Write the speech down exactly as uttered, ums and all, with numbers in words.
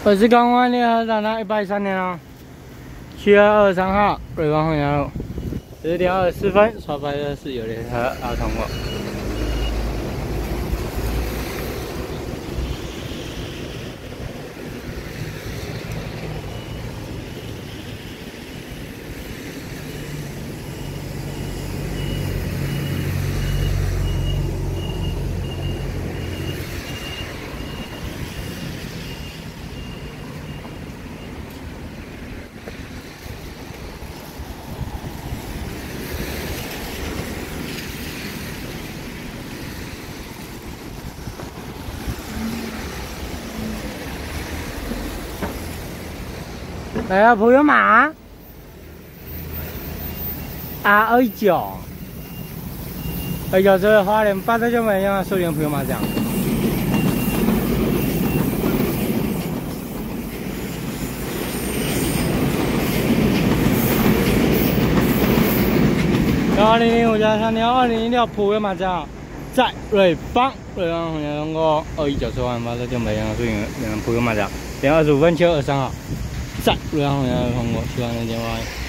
我是港湾联合长，那一百三年哦，七月二十三号，瑞光红桥路，十点二十四分，刷白的是有列车要通过。 来啊，朋友马 ，R 二九，二九是花莲八德就没用收连朋友马奖。二零零五加三幺二零一六普悠马奖，在瑞邦瑞邦红桥通过二一九是花莲八德就没用收连普悠马奖，零二十五分七月二十三号。 在瑞阳红桥通过，希望能见到。